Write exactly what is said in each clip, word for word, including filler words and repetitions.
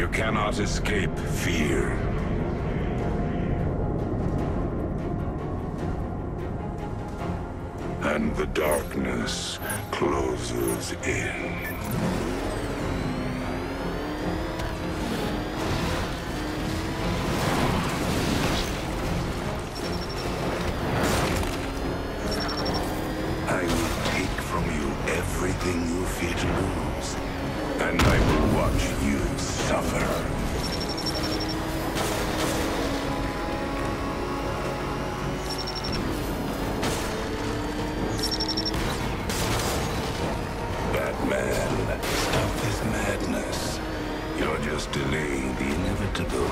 You cannot escape fear. And the darkness closes in. I will take from you everything you fear to lose, and I will watch you suffer. Batman, stop this madness. You're just delaying the inevitable.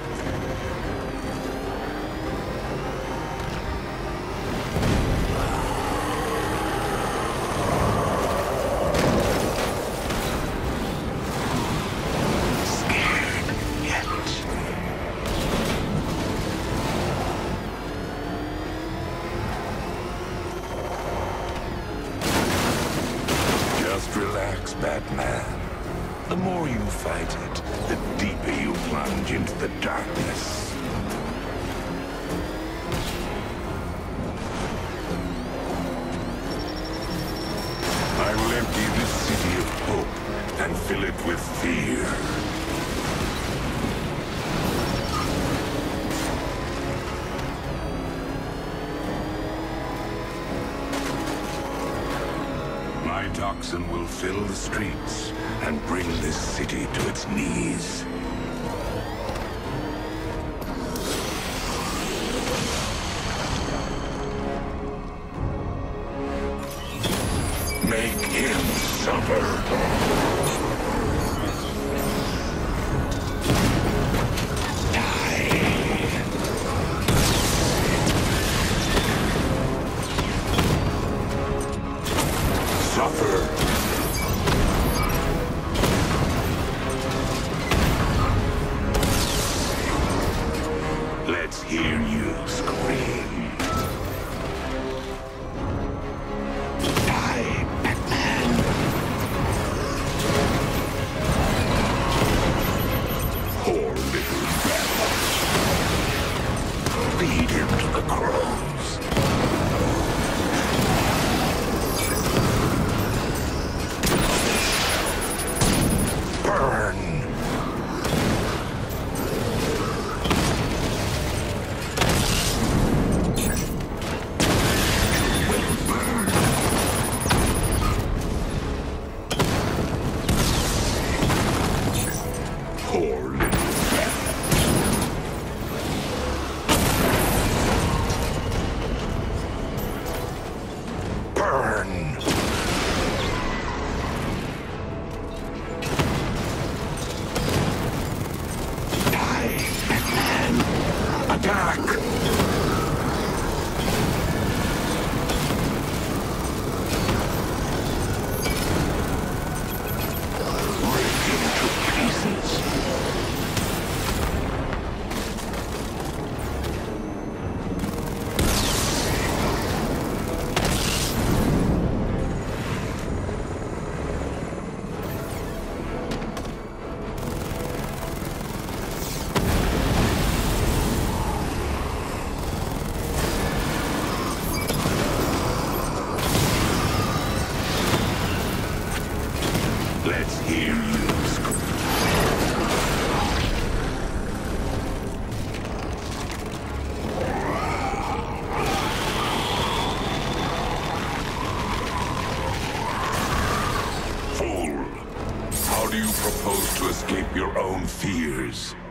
Relax, Batman. The more you fight it, the deeper you plunge into the darkness. I will empty this city of hope and fill it with fear. My toxin will fill the streets and bring this city to its knees. Make him suffer. Suffer. Let's hear you scream. Die, Batman. Poor little Batman. Feed him to the crows. Poor little Batman. Burn! Die, Batman! Attack! Let's hear you scream. Fool! How do you propose to escape your own fears?